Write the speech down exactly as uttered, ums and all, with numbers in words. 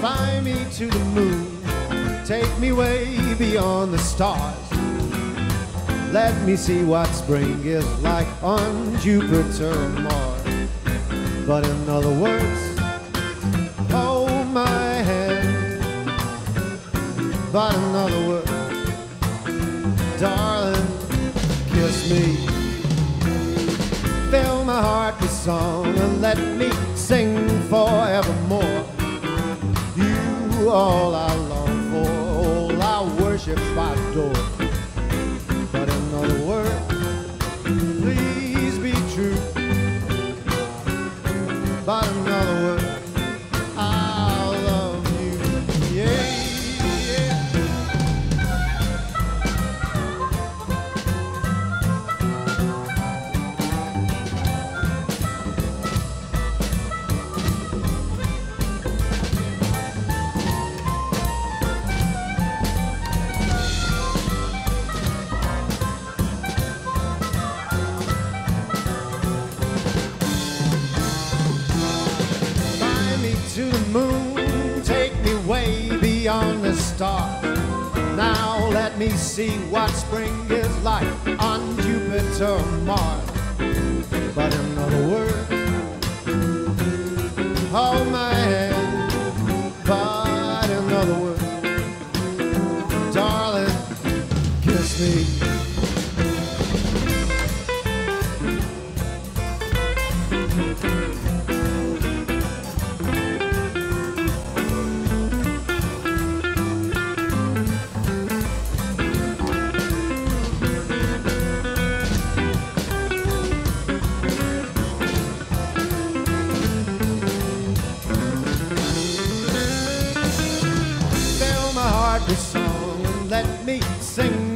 Fly me to the moon, take me way beyond the stars. Let me see what spring is like on Jupiter or Mars. But in other words, hold my hand. But in other words, darling, kiss me. Fill my heart with song and let me sing forevermore. You all I long for, all I worship, I adore. But in other words, please be true. But in other words, I love you, yeah, yeah. To the moon, take me way beyond the stars. Now let me see what spring is like on Jupiter or Mars. But in other words, hold my hand. But in other words, darling, kiss me. With song and let me sing